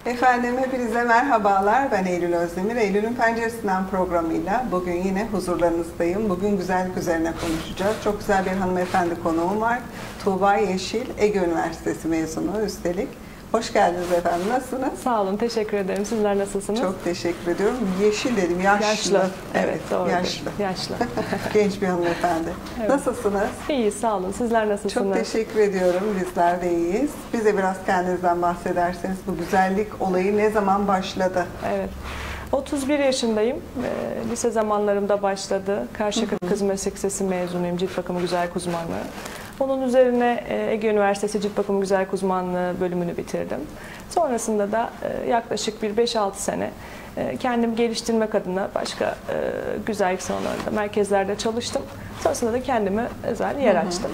Efendim hepinize merhabalar. Ben Eylül Özdemir. Eylül'ün Penceresinden programıyla bugün yine huzurlarınızdayım. Bugün güzellik üzerine konuşacağız. Çok güzel bir hanımefendi konuğum var. Tuğba Yeşil, Ege Üniversitesi mezunu üstelik. Hoş geldiniz efendim. Nasılsınız? Sağ olun, teşekkür ederim. Sizler nasılsınız? Çok teşekkür ediyorum. Yeşil dedim, yaşlı. Evet, doğru. Yaşlı. Yaşlı. Genç bir hanımefendi. Evet. Nasılsınız? İyiyiz, sağ olun. Sizler nasılsınız? Çok teşekkür ediyorum. Bizler de iyiyiz. Bize biraz kendinizden bahsederseniz bu güzellik olayı ne zaman başladı? Evet. 31 yaşındayım. Lise zamanlarımda başladı. Karşıyaka Kız Meslek Lisesi mezunuyum. Cilt bakımı güzellik uzmanlığı. Onun üzerine Ege Üniversitesi Cilt Bakımı Güzellik Uzmanlığı bölümünü bitirdim. Sonrasında da yaklaşık bir 5-6 sene kendimi geliştirmek adına başka güzellik salonlarında, merkezlerde çalıştım. Sonrasında da kendime özel yer açtım.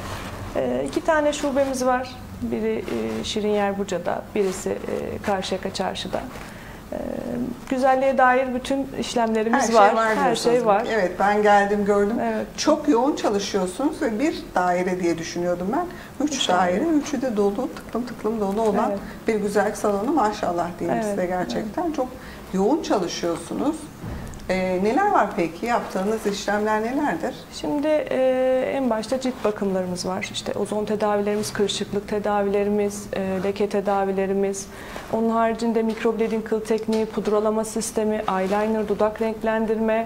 2 tane şubemiz var. Biri Şirinyer Buca'da, birisi Karşıyaka Çarşı'da. Güzelliğe dair bütün işlemlerimiz var. Her şey var. Evet, ben geldim gördüm. Evet. Çok yoğun çalışıyorsunuz ve bir daire diye düşünüyordum ben. 3 daire, üçü de dolu, tıklım tıklım dolu olan bir güzellik salonu maşallah diyeyim size gerçekten. Evet. Çok yoğun çalışıyorsunuz. Neler var peki? Yaptığınız işlemler nelerdir? Şimdi en başta cilt bakımlarımız var. İşte ozon tedavilerimiz, kırışıklık tedavilerimiz, leke tedavilerimiz. Onun haricinde mikroblading kıl tekniği, pudralama sistemi, eyeliner, dudak renklendirme,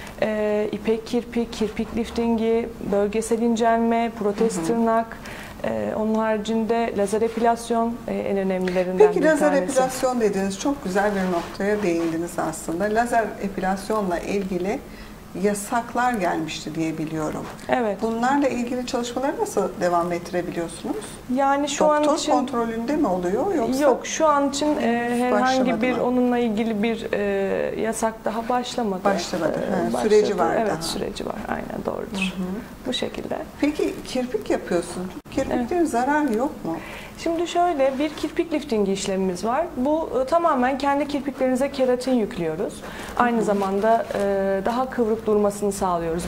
ipek kirpik, kirpik liftingi, bölgesel incelme, protez tırnak. Onun haricinde lazer epilasyon en önemlilerinden Peki, bir tanesi. lazer epilasyon dediğiniz çok güzel bir noktaya değindiniz aslında. Lazer epilasyonla ilgili yasaklar gelmişti diye biliyorum. Evet. Bunlarla ilgili çalışmaları nasıl devam ettirebiliyorsunuz? Yani şu an için doktor kontrolünde mi oluyor yoksa? Yok, şu an için herhangi bir onunla ilgili bir yasak daha başlamadı. Başlamadı. Süreci var evet, daha. süreci var. Aynen, doğrudur. Bu şekilde. Peki kirpik yapıyorsun. Kirpiklerin zararı yok mu? Şimdi şöyle, bir kirpik liftingi işlemimiz var. Bu tamamen kendi kirpiklerinize keratin yüklüyoruz. Aynı zamanda daha kıvrık durmasını sağlıyoruz.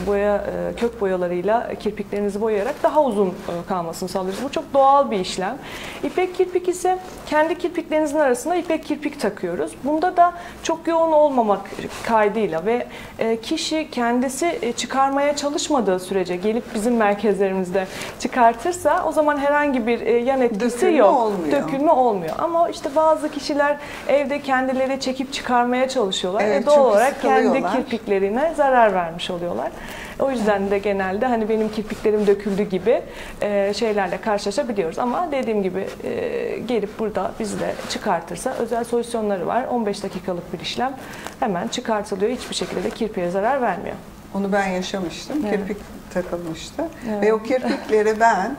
Kök boyalarıyla kirpiklerinizi boyayarak daha uzun kalmasını sağlıyoruz. Bu çok doğal bir işlem. İpek kirpik ise kendi kirpiklerinizin arasına ipek kirpik takıyoruz. Bunda da çok yoğun olmamak kaydıyla ve kişi kendisi çıkarmaya çalışmadığı sürece gelip bizim merkezlerimizde çıkartırsa o zaman herhangi bir yan etkisi yok. Dökülme olmuyor. Ama işte bazı kişiler evde kendileri çekip çıkarmaya çalışıyorlar. Evet, doğal olarak kendi kirpiklerine zarar vermiş oluyorlar. O yüzden de genelde hani benim kirpiklerim döküldü gibi şeylerle karşılaşabiliyoruz. Ama dediğim gibi gelip burada bizle çıkartırsa özel solüsyonları var. 15 dakikalık bir işlem hemen çıkartılıyor. Hiçbir şekilde de kirpiğe zarar vermiyor. Onu ben yaşamıştım. Evet. Kirpik takılmıştı. Evet. Ve o kirpikleri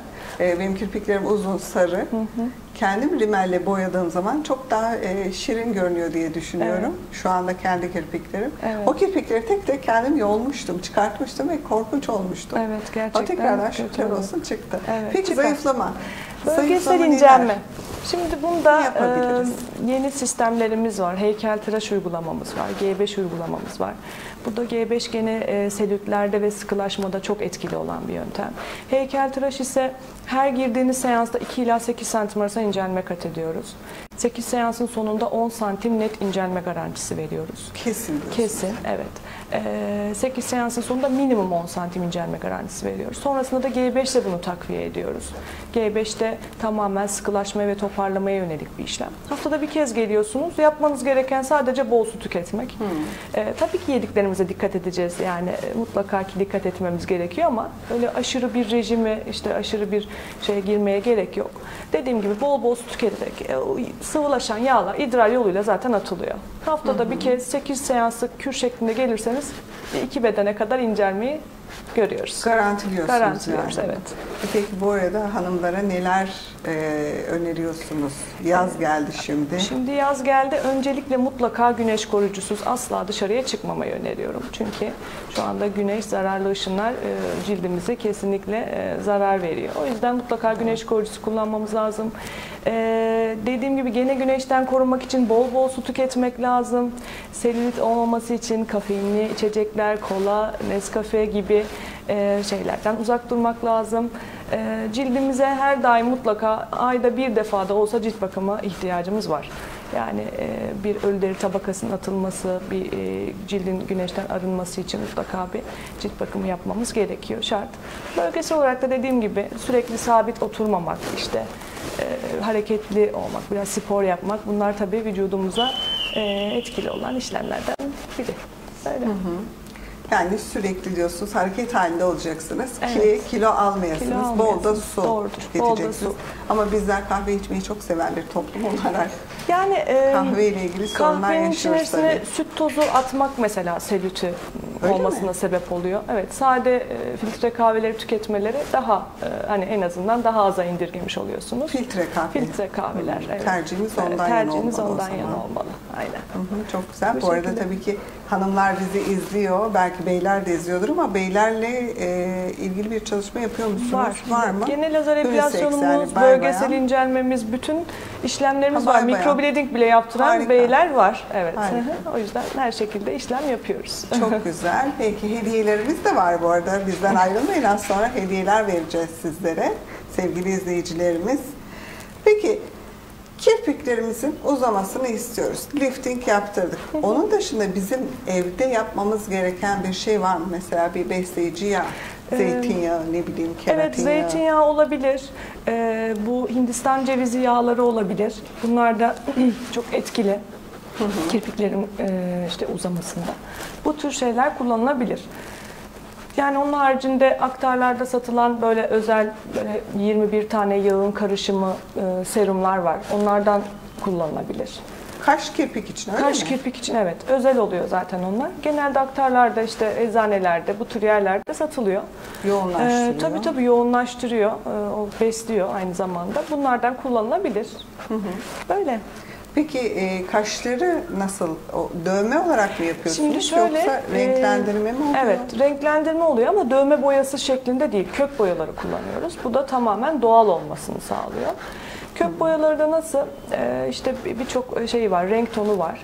benim kirpiklerim uzun, sarı. Kendim rimelle boyadığım zaman çok daha şirin görünüyor diye düşünüyorum. Evet. Şu anda kendi kirpiklerim. Evet. O kirpikleri tek tek kendim yolmuştum, çıkartmıştım ve korkunç olmuştu. Evet, gerçekten. O tekrardan şükürler olsun çıktı. Evet, peki zayıflama. Bölgesel incelme. Şimdi bunda yeni sistemlerimiz var. Heykeltıraş uygulamamız var. G5 uygulamamız var. Bu da G5 gene selülitlerde ve sıkılaşmada çok etkili olan bir yöntem. Heykeltıraş ise her girdiğiniz seansta 2 ila 8 santim arasında incelme kat ediyoruz. 8 seansın sonunda 10 santim net incelme garantisi veriyoruz. Kesin diyorsunuz. Kesin, evet. 8 seansın sonunda minimum 10 santim incelme garantisi veriyoruz. Sonrasında da G5 ile bunu takviye ediyoruz. G5'te tamamen sıkılaşmaya ve toparlamaya yönelik bir işlem. Haftada bir kez geliyorsunuz. Yapmanız gereken sadece bol su tüketmek. Tabii ki yediklerimize dikkat edeceğiz. Yani mutlaka ki dikkat etmemiz gerekiyor ama öyle aşırı bir rejimi, işte aşırı bir şeye girmeye gerek yok. Dediğim gibi bol bol su tüketerek sıvılaşan yağlar idrar yoluyla zaten atılıyor. Haftada bir kez 8 seanslık kür şeklinde gelirseniz 2 bedene kadar incelmeyi görüyoruz. Garantiliyorsunuz yani. Evet. Peki bu arada hanımlara neler öneriyorsunuz? Yaz geldi şimdi. Şimdi yaz geldi. Öncelikle mutlaka güneş koruyucusuz asla dışarıya çıkmamayı öneriyorum. Çünkü şu anda güneş zararlı ışınlar cildimize kesinlikle zarar veriyor. O yüzden mutlaka güneş koruyucusu kullanmamız lazım. Dediğim gibi gene güneşten korunmak için bol bol su tüketmek lazım. Selülit olmaması için kafeinli içecekler, kola, Nescafe gibi şeylerden uzak durmak lazım. Cildimize her daim mutlaka ayda bir defa da olsa cilt bakımı ihtiyacımız var. Yani bir ölü deri tabakasının atılması, bir cildin güneşten arınması için mutlaka bir cilt bakımı yapmamız gerekiyor, şart. Bölgesel olarak da dediğim gibi sürekli sabit oturmamak, işte hareketli olmak, biraz spor yapmak, bunlar tabii vücudumuza etkili olan işlemlerden biri. Öyle. Yani sürekli diyorsunuz hareket halinde olacaksınız ki Evet. kilo almayasınız. Bol da su Doğrudur. içeceksiniz. Bol da su. Ama bizler kahve içmeyi çok seven bir toplum olarak Yani kahve ile ilgili sorunlar kahvenin yaşıyoruz içerisine tabii. süt tozu atmak mesela selülit Öyle olmasına mi? sebep oluyor. Evet, sade filtre kahveleri tüketmeleri daha hani en azından daha aza indirgemiş oluyorsunuz. Filtre kahve. Filtre kahveler. Evet. Tercihimiz ondan Tercihimiz yana olmalı ondan o zaman. yana olmalı. Aynen. Çok güzel. Bu Bu arada şekilde. tabii ki hanımlar bizi izliyor. Belki beyler de izliyordur ama beylerle ilgili bir çalışma yapıyor musunuz? Var mı? Genel lazer Unisex, epilasyonumuz, yani bay bölgesel bayan. incelmemiz, bütün işlemlerimiz Ha, var. bay bayan. Mikroblading bile yaptıran Harika. beyler var. Evet. Harika. O yüzden her şekilde işlem yapıyoruz. Çok güzel. Peki hediyelerimiz de var bu arada. Bizden ayrılmayın. Az sonra hediyeler vereceğiz sizlere. Sevgili izleyicilerimiz. Peki kirpiklerimizin uzamasını istiyoruz. Lifting yaptırdık. Onun dışında bizim evde yapmamız gereken bir şey var mı? Mesela bir besleyici yağ, zeytinyağı, ne bileyim keratin Evet, yağı. zeytinyağı olabilir. Bu Hindistan cevizi yağları olabilir. Bunlar da çok etkili. Kirpiklerin işte uzamasında. Bu tür şeyler kullanılabilir. Yani onun haricinde aktarlarda satılan böyle özel böyle 21 tane yağın karışımı serumlar var. Onlardan kullanılabilir. Kaş kirpik için öyle Kaş mi? kirpik için evet özel oluyor zaten onlar. Genelde aktarlarda işte eczanelerde bu tür yerlerde satılıyor. Yoğunlaştırıyor. Tabii yoğunlaştırıyor. O besliyor aynı zamanda. Bunlardan kullanılabilir. Böyle. Peki kaşları nasıl? O, dövme olarak mı yapıyorsunuz? Şimdi şöyle, Yoksa renklendirme mi oluyor? Evet, renklendirme oluyor ama dövme boyası şeklinde değil. Kök boyaları kullanıyoruz. Bu da tamamen doğal olmasını sağlıyor. Kök boyaları da nasıl? İşte birçok şey var, renk tonu var.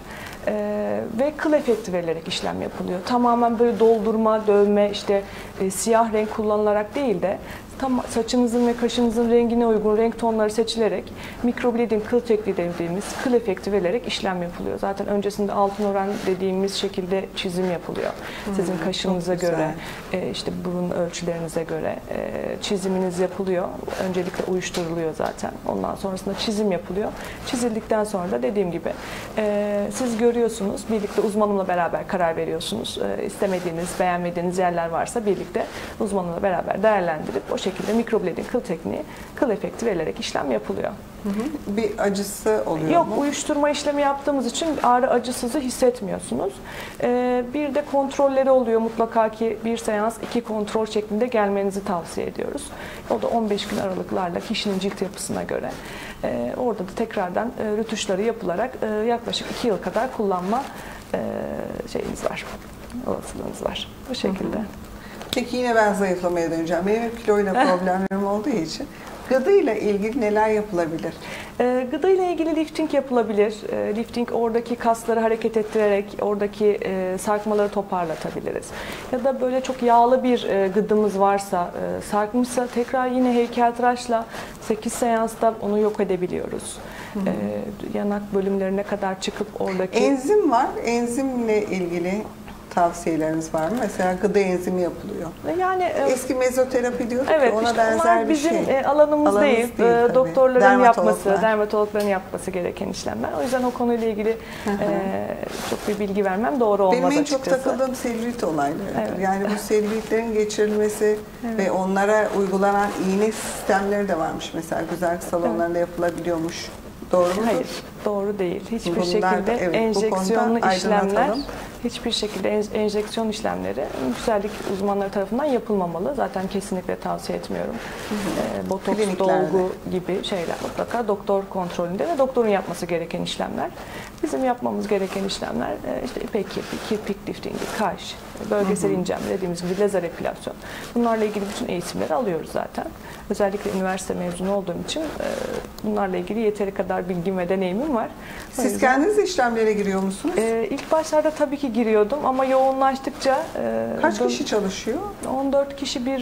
Ve kıl efekti verilerek işlem yapılıyor. Tamamen böyle doldurma, dövme, işte siyah renk kullanılarak değil de tam saçınızın ve kaşınızın rengine uygun renk tonları seçilerek mikroblading kıl tekniği dediğimiz kıl efekti verilerek işlem yapılıyor. Zaten öncesinde altın oran dediğimiz şekilde çizim yapılıyor. Sizin kaşınıza göre, işte burun ölçülerinize göre çiziminiz yapılıyor. Öncelikle uyuşturuluyor zaten. Ondan sonrasında çizim yapılıyor. Çizildikten sonra da dediğim gibi siz görüyorsunuz. Birlikte uzmanımla beraber karar veriyorsunuz. İstemediğiniz, beğenmediğiniz yerler varsa birlikte uzmanımla beraber değerlendirip o şekilde mikroblading kıl tekniği, kıl efekti verilerek işlem yapılıyor. Bir acısı oluyor Yok, mu? uyuşturma işlemi yaptığımız için ağrı acısızı hissetmiyorsunuz. Bir de kontrolleri oluyor. Mutlaka ki bir seans 2 kontrol şeklinde gelmenizi tavsiye ediyoruz. O da 15 gün aralıklarla kişinin cilt yapısına göre. Orada da tekrardan rötuşları yapılarak yaklaşık 2 yıl kadar kullanma şeyimiz var. Olasılığımız var. Bu şekilde. Peki yine ben zayıflamaya döneceğim. Benim hep kiloyla problemlerim olduğu için gıdayla ilgili neler yapılabilir? Gıda ile ilgili lifting yapılabilir. Lifting oradaki kasları hareket ettirerek oradaki sarkmaları toparlatabiliriz. Ya da böyle çok yağlı bir gıdımız varsa, sarkmışsa tekrar yine heykeltıraşla 8 seansta onu yok edebiliyoruz. Yanak bölümlerine kadar çıkıp oradaki... Enzim var. Enzimle ilgili tavsiyeleriniz var mı? Mesela gıda enzimi yapılıyor. Yani eski mezoterapi diyorduk evet, ya, ona işte benzer onlar bir şey. bizim alanımız değil. tabii. Doktorların yapması, Dermatologlar. dermatologların yapması gereken işlemler. O yüzden o konuyla ilgili çok bir bilgi vermem doğru olmaz Benim en açıkçası. çok takıldığım selülit olaylarıdır. Evet. Yani bu selülitlerin geçirilmesi ve onlara uygulanan iğne sistemleri de varmış. Mesela güzellik salonlarında yapılabiliyormuş. Doğru mudur? Hayır, doğru değil. Hiçbir Bunlar da, şekilde evet, bu enjeksiyonlu konuda işlemler, aydınlatalım. hiçbir şekilde enjeksiyon işlemleri güzellik uzmanları tarafından yapılmamalı. Zaten kesinlikle tavsiye etmiyorum. Botoks, Kliniklerde. dolgu gibi şeyler mutlaka doktor kontrolünde ve doktorun yapması gereken işlemler. Bizim yapmamız gereken işlemler işte ipek kirpik, kirpik liftingi, kaş, bölgesel incelme dediğimiz gibi lazer epilasyon. Bunlarla ilgili bütün eğitimleri alıyoruz zaten. Özellikle üniversite mezunu olduğum için bunlarla ilgili yeteri kadar bilgim ve deneyimim var. O Siz yüzden, kendiniz işlemlere giriyor musunuz? ilk başlarda tabii ki giriyordum ama yoğunlaştıkça Kaç kişi çalışıyor? 14 kişi bir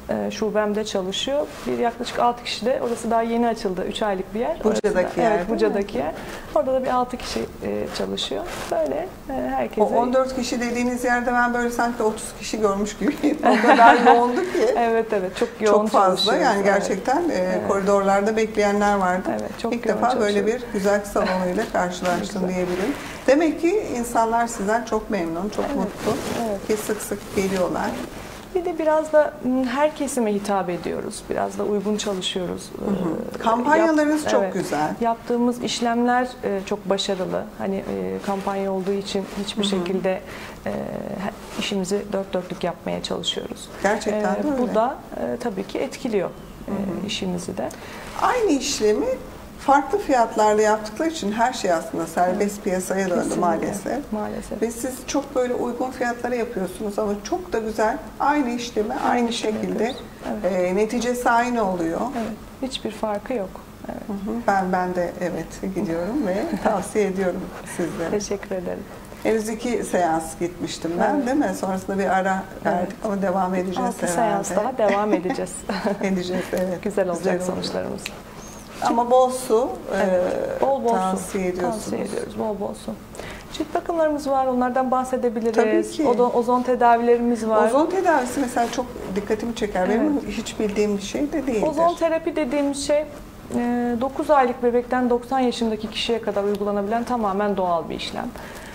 şubemde çalışıyor. Yaklaşık 6 kişi de, orası daha yeni açıldı. 3 aylık bir yer. Buca'daki yer. Evet, Buca'daki yer. Orada da bir 6 kişi çalışıyor. Böyle herkese. O 14 kişi dediğiniz yerde ben böyle sanki 30 kişi görmüş gibiyim. O kadar yoğundu ki. Evet, çok yoğun çok fazla yani gerçekten koridorlarda bekleyenler vardı. Evet, çok İlk defa böyle bir güzel salonuyla karşılaştım diyebilirim. Demek ki insanlar sizden çok memnun, çok mutlu ki sık sık geliyorlar. Bir de biraz da her kesime hitap ediyoruz. Biraz da uygun çalışıyoruz. Kampanyalarınız çok güzel. Yaptığımız işlemler çok başarılı. Hani kampanya olduğu için hiçbir şekilde işimizi dört dörtlük yapmaya çalışıyoruz. Gerçekten de öyle. Bu da tabii ki etkiliyor işimizi de. Aynı işlemi farklı fiyatlarla yaptıkları için her şey aslında serbest piyasaya döndü. Kesinlikle. Maalesef. Ve siz çok böyle uygun fiyatlara yapıyorsunuz ama çok da güzel aynı işlemi aynı şekilde neticesi aynı oluyor. Evet. Hiçbir farkı yok. Evet. Ben de gidiyorum ve tavsiye ediyorum sizlere. Teşekkür ederim. Henüz 2 seans gitmiştim ben, değil mi? Sonrasında bir ara verdik ama devam edeceğiz 6 seans daha devam edeceğiz. Evet. Güzel olacak sonuçlarımız. Ama bol su bol tavsiye ediyorsunuz. Tavsiye ediyoruz, bol su. Cilt bakımlarımız var, onlardan bahsedebiliriz. Tabii ki. Ozon tedavilerimiz var. Ozon tedavisi mesela çok dikkatimi çeker. Benim hiç bildiğim bir şey de değildir. Ozon terapi dediğimiz şey 9 aylık bebekten 90 yaşındaki kişiye kadar uygulanabilen tamamen doğal bir işlem.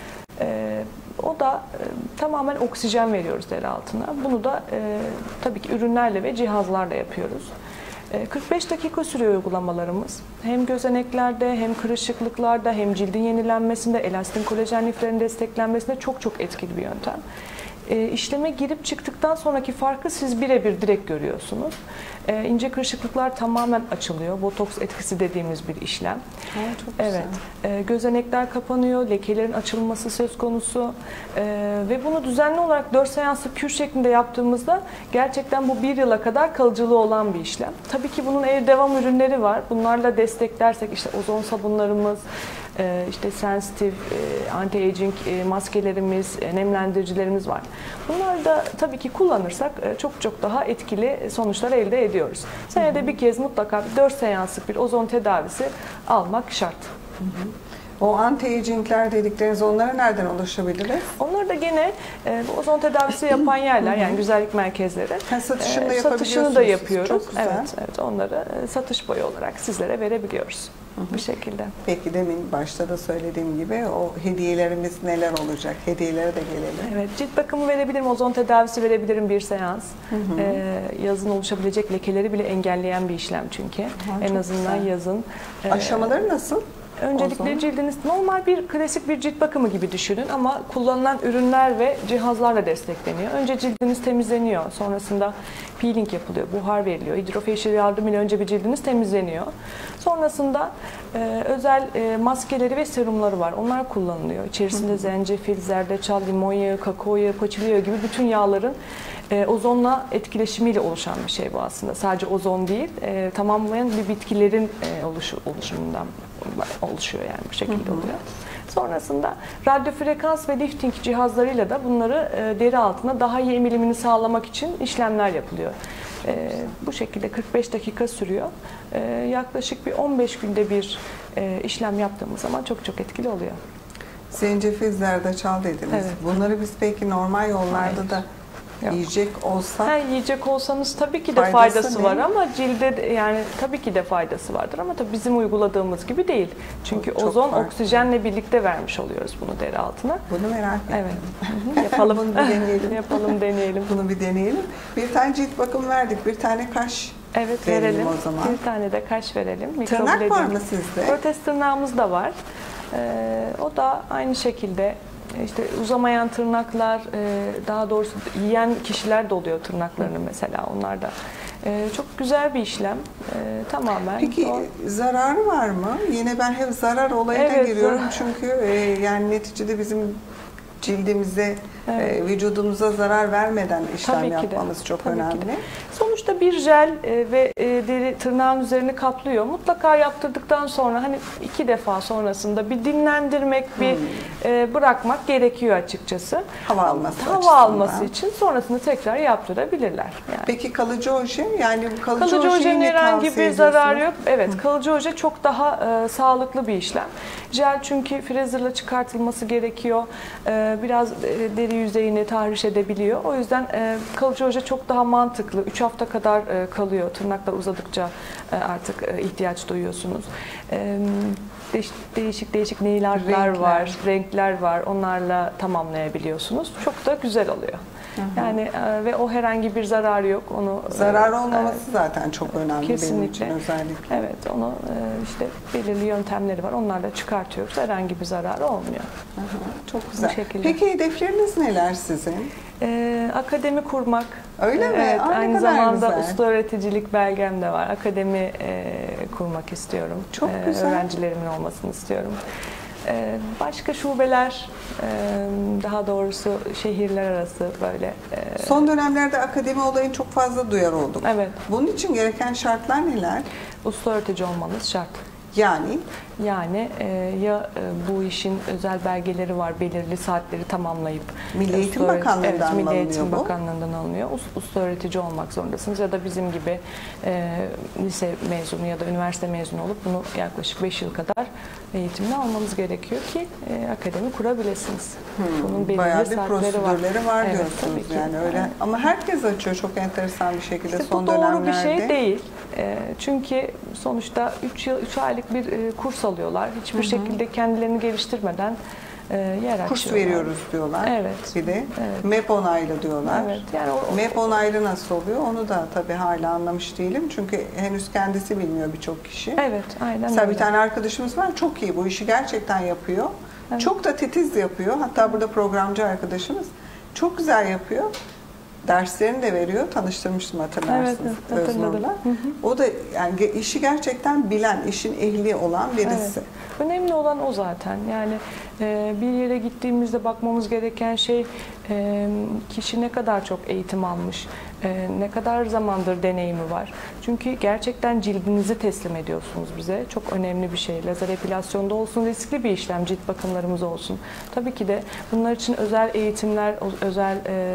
O da tamamen oksijen veriyoruz deri altına. Bunu da tabii ki ürünlerle ve cihazlarla yapıyoruz. 45 dakika sürüyor uygulamalarımız. Hem gözeneklerde, hem kırışıklıklarda, hem cildin yenilenmesinde, elastin kolajen liflerin desteklenmesinde çok etkili bir yöntem. İşleme girip çıktıktan sonraki farkı siz birebir direkt görüyorsunuz. İnce kırışıklıklar tamamen açılıyor. Botoks etkisi dediğimiz bir işlem. Çok güzel. Gözenekler kapanıyor, lekelerin açılması söz konusu ve bunu düzenli olarak 4 seanslık kür şeklinde yaptığımızda gerçekten bu 1 yıla kadar kalıcılığı olan bir işlem. Tabii ki bunun ev devam ürünleri var. Bunlarla desteklersek işte ozon sabunlarımız, işte sensitif, anti-aging maskelerimiz, nemlendiricilerimiz var. Bunları da tabii ki kullanırsak çok daha etkili sonuçlar elde ediyoruz. Senede bir kez mutlaka 4 seanslık bir ozon tedavisi almak şart. O anti-aging'ler dedikleriniz, onlara nereden ulaşabiliriz? Onları da gene ozon tedavisi yapan yerler, yani güzellik merkezleri. Satışını da yapıyoruz. Çok güzel. Evet, onları satış boyu olarak sizlere verebiliyoruz. Bu şekilde. Peki demin başta da söylediğim gibi o hediyelerimiz neler olacak? Hediyelere de gelelim. Evet, cilt bakımı verebilirim, ozon tedavisi verebilirim bir seans. Yazın oluşabilecek lekeleri bile engelleyen bir işlem çünkü. En azından güzel. Yazın. Aşamaları nasıl? Öncelikle cildiniz normal bir klasik bir cilt bakımı gibi düşünün ama kullanılan ürünler ve cihazlarla destekleniyor. Önce cildiniz temizleniyor. Sonrasında peeling yapılıyor, buhar veriliyor. Hidrofacial yardımıyla önce bir cildiniz temizleniyor. Sonrasında özel maskeleri ve serumları var. Onlar kullanılıyor. İçerisinde zencefil, zerdeçal, limon yağı, kakao yağı, paçuli yağı gibi bütün yağların ozonla etkileşimiyle oluşan bir şey bu aslında. Sadece ozon değil, tamamlayan bir bitkilerin oluşumundan oluşuyor, yani bu şekilde oluyor. Sonrasında radyo frekans ve lifting cihazlarıyla da bunları deri altına daha iyi emilimini sağlamak için işlemler yapılıyor. Bu şekilde 45 dakika sürüyor. Yaklaşık bir 15 günde bir işlem yaptığımız zaman çok etkili oluyor. Zencefil, zerdeçal dediniz. Evet. Bunları biz peki normal yollarda da yiyecek olsak? Yiyecek olsanız tabii ki de faydası var ama cilde yani tabii ki de faydası vardır ama tabii bizim uyguladığımız gibi değil. Çünkü ozon oksijenle birlikte vermiş oluyoruz bunu deri altına. Bunu merak ettim. Evet. Yapalım. Bunu bir deneyelim. Yapalım, deneyelim. Bunu bir deneyelim. Bir tane cilt bakımı verdik. Bir tane kaş verelim o zaman. Bir tane de kaş verelim. Tırnak var mı sizde? Protez tırnağımız da var. O da aynı şekilde işte uzamayan tırnaklar, daha doğrusu yiyen kişiler de oluyor tırnaklarını mesela, onlar da. Çok güzel bir işlem. Tamamen. Peki zararı var mı? Yine ben hep zarar olayına giriyorum çünkü yani neticede bizim cildimize, vücudumuza zarar vermeden işlem yapmamız çok önemli. Sonuçta Sonuçta bir jel ve deri tırnağın üzerini kaplıyor. Mutlaka yaptırdıktan sonra hani 2 defa sonrasında bir dinlendirmek, bir bırakmak gerekiyor açıkçası. Hava alması için sonrasında tekrar yaptırabilirler. Yani. Peki kalıcı oje? Yani bu kalıcı ojenin herhangi bir zararı yok. Evet, kalıcı oje çok daha sağlıklı bir işlem. Jel çünkü freezerla çıkartılması gerekiyor. Biraz deri yüzeyini tahriş edebiliyor. O yüzden kalıcı oje çok daha mantıklı. 3 hafta kadar kalıyor. Tırnaklar uzadıkça artık ihtiyaç duyuyorsunuz. Değişik neyler var, renkler var. Onlarla tamamlayabiliyorsunuz. Çok da güzel oluyor. Yani ve o herhangi bir zararı yok. Onu zararı olmaması zaten çok önemli kesinlikle. benim için özellikle. Evet, onu işte belirli yöntemleri var. Onlarla çıkartıyoruz. Herhangi bir zararı olmuyor. Çok güzel. Peki hedefleriniz neler sizin? Akademi kurmak. Öyle mi? Evet, aynı zamanda güzel. usta öğreticilik belgem de var. Akademi kurmak istiyorum. Çok güzel. Öğrencilerimin olmasını istiyorum. Başka şubeler, daha doğrusu şehirler arası böyle. Son dönemlerde akademi olayını çok fazla duyar olduk. Evet. Bunun için gereken şartlar neler? Usta öğretici olmanız şart. Yani ya bu işin özel belgeleri var, belirli saatleri tamamlayıp Milli Eğitim Bakanlığı'ndan Milli alınıyor Eğitim bu. Bakanlığı'ndan alınıyor. Usta öğretici olmak zorundasınız ya da bizim gibi lise mezunu ya da üniversite mezunu olup bunu yaklaşık 5 yıl kadar eğitimini almanız gerekiyor ki akademi kurabilirsiniz. Bunun belirli bayağı bir saatleri prosedürleri var Evet, diyorsunuz yani öyle. Evet. Ama herkes açıyor çok enteresan bir şekilde İşte son bu doğru dönemlerde. bir şey değil. Çünkü sonuçta 3 aylık bir kurs alıyorlar. Hiçbir şekilde kendilerini geliştirmeden yer açıyorlar. Kurs veriyoruz diyorlar. Evet. Bir de evet. MEP onaylı diyorlar. Evet. Yani MEP onaylı nasıl oluyor? Onu da tabii hala anlamış değilim. Çünkü henüz kendisi bilmiyor birçok kişi. Evet, aynen Mesela öyle. bir tane arkadaşımız var. Çok iyi bu işi gerçekten yapıyor. Evet. Çok da titiz yapıyor. Hatta burada programcı arkadaşımız çok güzel yapıyor. Derslerini de veriyor. Tanıştırmıştım hatırlarsınız Öznur'la. O da yani işi gerçekten bilen, işin ehli olan birisi. Evet. Önemli olan o zaten. Yani bir yere gittiğimizde bakmamız gereken şey kişi ne kadar çok eğitim almış, ne kadar zamandır deneyimi var. Çünkü gerçekten cildinizi teslim ediyorsunuz bize. Çok önemli bir şey. Lazer epilasyonda olsun, riskli bir işlem, cilt bakımlarımız olsun. Tabii ki de bunlar için özel eğitimler, özel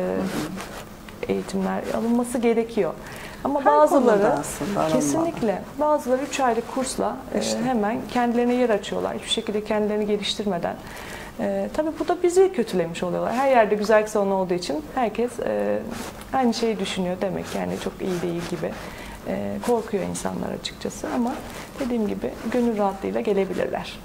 eğitimler alınması gerekiyor. Ama Her bazıları aslında kesinlikle bazıları 3 aylık kursla hemen kendilerine yer açıyorlar. Hiçbir şekilde kendilerini geliştirmeden. Tabii bu da bizi kötülemiş oluyorlar. Her yerde güzel salon olduğu için herkes aynı şeyi düşünüyor demek. Yani çok iyi değil gibi. Korkuyor insanlar açıkçası ama dediğim gibi gönül rahatlığıyla gelebilirler.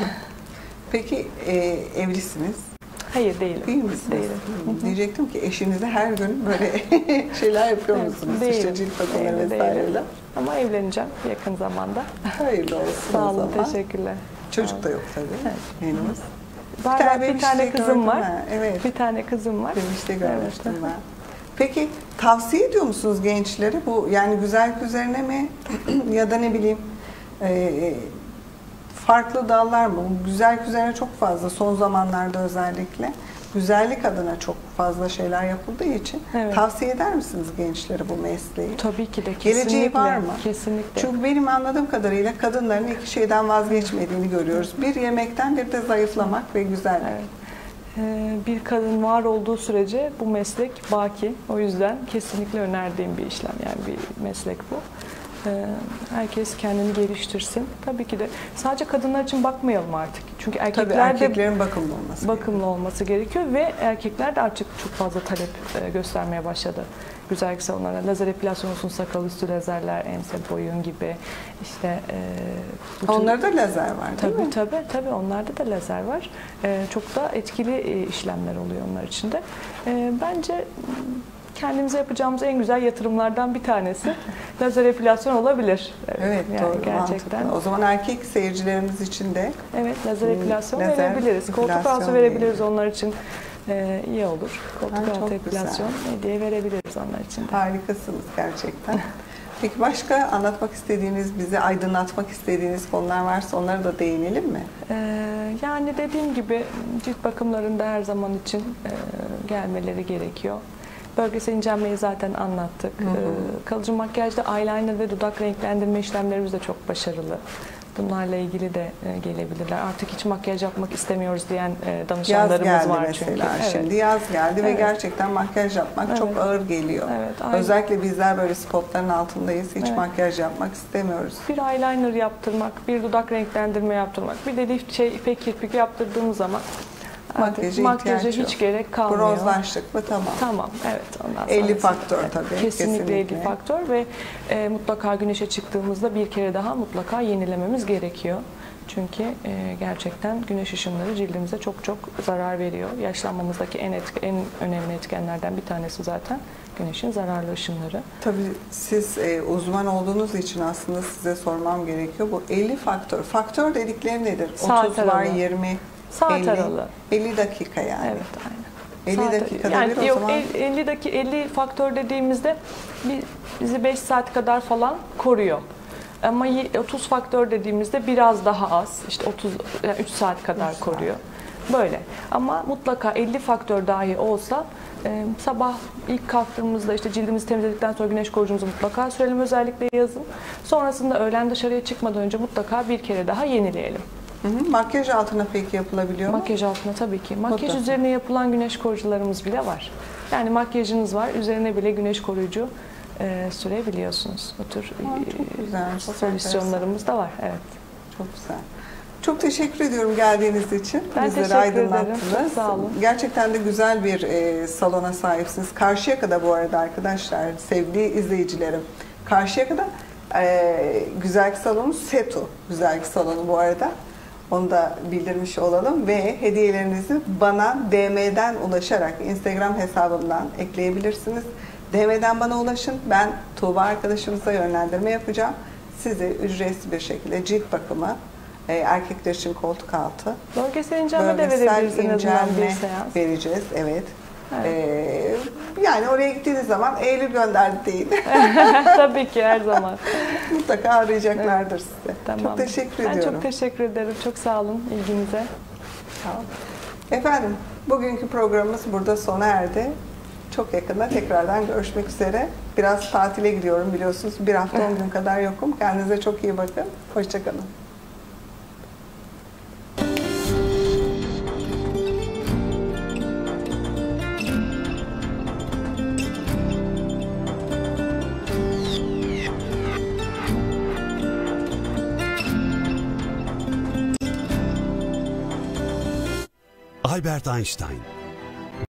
Peki evlisiniz? Hayır değilim. Değil misiniz? Değilim. Diyecektim ki eşinizle her gün böyle şeyler yapıyor musunuz? Değilim. İşte cilt bakımları Değilim. vesaireyle. Ama evleneceğim yakın zamanda. Hayırlı olsun. Sağ o olun, zaman. teşekkürler. Çocuk da yok tabii. Evet. Henüz. Bir tane kızım var. Evet. Bir tane kızım var. İşte görmüştüm ben. Peki tavsiye ediyor musunuz gençlere? Bu yani güzellik üzerine mi ya da ne bileyim farklı dallar mı? Güzellik üzerine çok fazla son zamanlarda özellikle güzellik adına çok fazla şeyler yapıldığı için tavsiye eder misiniz gençlere bu mesleği? Tabii ki de. Kesinlikle. Geleceği var mı? Kesinlikle. Çünkü benim anladığım kadarıyla kadınların iki şeyden vazgeçmediğini görüyoruz. Bir yemekten bir de zayıflamak ve güzellik. Evet. Bir kadın var olduğu sürece bu meslek baki. O yüzden kesinlikle önerdiğim bir işlem. Yani bir meslek bu. Herkes kendini geliştirsin. Tabii ki de sadece kadınlar için bakmayalım artık. Çünkü erkeklerin bakımlı olması gerekiyor ve erkekler de artık çok fazla talep göstermeye başladı. Güzellik salonlarına, lazer epilasyon olsun, sakal üstü lazerler, ense, boyun gibi işte onlarda da lazer var değil mi? Tabii onlarda da lazer var. Çok da etkili işlemler oluyor onlar için de. Bence kendimize yapacağımız en güzel yatırımlardan bir tanesi lazer epilasyon olabilir. Evet, yani doğru, gerçekten. Mantıklı. O zaman erkek seyircilerimiz için de lazer epilasyon verebiliriz. Koltuk altı verebiliriz onlar için. İyi olur. Koltuk altı epilasyon hediye verebiliriz onlar için de. Harikasınız gerçekten. Peki başka anlatmak istediğiniz, bizi aydınlatmak istediğiniz konular varsa onlara da değinelim mi? Yani dediğim gibi cilt bakımlarında her zaman için gelmeleri gerekiyor. Bölgesel incelmeyi zaten anlattık. Kalıcı makyajda eyeliner ve dudak renklendirme işlemlerimiz de çok başarılı. Bunlarla ilgili de gelebilirler. Artık hiç makyaj yapmak istemiyoruz diyen danışanlarımız var çünkü. Mesela. Evet. Şimdi yaz geldi ve gerçekten makyaj yapmak çok ağır geliyor. Evet, özellikle bizler böyle spotların altındayız. Hiç makyaj yapmak istemiyoruz. Bir eyeliner yaptırmak, bir dudak renklendirme yaptırmak, bir de ipek kirpik yaptırdığımız zaman makyaja hiç gerek kalmıyor. Bronzlaştık mı tamam. Tamam, evet. Ondan 50 faktör tabii. Kesinlikle 50 faktör ve mutlaka güneşe çıktığımızda bir kere daha mutlaka yenilememiz gerekiyor. Çünkü gerçekten güneş ışınları cildimize çok çok zarar veriyor. Yaşlanmamızdaki en önemli etkenlerden bir tanesi zaten güneşin zararlı ışınları. Tabii siz uzman olduğunuz için aslında size sormam gerekiyor. Bu 50 faktör. Faktör dedikleri nedir? Saat 30 var, aralığı. 20, Saat 50, aralığı. 50 dakika yani. Evet, aynen. 50 dakikada yani bir o yok, zaman. 50 faktör dediğimizde bizi 5 saat kadar falan koruyor. Ama 30 faktör dediğimizde biraz daha az, işte 3 saat kadar koruyor. Böyle. Ama mutlaka 50 faktör dahi olsa sabah ilk kalktığımızda işte cildimizi temizledikten sonra güneş koruyucumuzu mutlaka sürelim, özellikle yazın. Sonrasında öğlen dışarıya çıkmadan önce mutlaka bir kere daha yenileyelim. Makyaj altına peki yapılabiliyor mu? Makyaj altına tabii ki. Makyaj üzerine yapılan güneş koruyucularımız bile var. Yani makyajınız var, üzerine bile güneş koruyucu sürebiliyorsunuz. Bu tür çok güzel, çok solüsyonlarımız da var. Evet. Çok güzel. Çok teşekkür ediyorum geldiğiniz için. Ben bizleri teşekkür aydınlattınız. ederim. Çok sağ olun. Gerçekten de güzel bir salona sahipsiniz. Karşıyaka'da bu arada arkadaşlar, sevgili izleyicilerim. Karşıyaka'da güzellik salonu Setu güzellik salonu bu arada. Onu da bildirmiş olalım ve hediyelerinizi bana DM'den ulaşarak Instagram hesabımdan ekleyebilirsiniz. DM'den bana ulaşın. Ben Tuğba arkadaşımıza yönlendirme yapacağım. Sizi ücretsiz bir şekilde cilt bakımı, erkekler için koltuk altı, bölgesel incelme de verebiliriz en azından bir seans. Vereceğiz, evet. Yani oraya gittiğiniz zaman Eylül gönderdi değil. Tabii ki, her zaman. Mutlaka arayacaklardır size. Tamam. Çok teşekkür ediyorum. Ben çok teşekkür ederim. Çok sağ olun ilginize. Sağ olun. Efendim, bugünkü programımız burada sona erdi. Çok yakında tekrardan görüşmek üzere. Biraz tatile gidiyorum biliyorsunuz. Bir hafta 10 gün kadar yokum. Kendinize çok iyi bakın. Hoşça kalın. Albert Einstein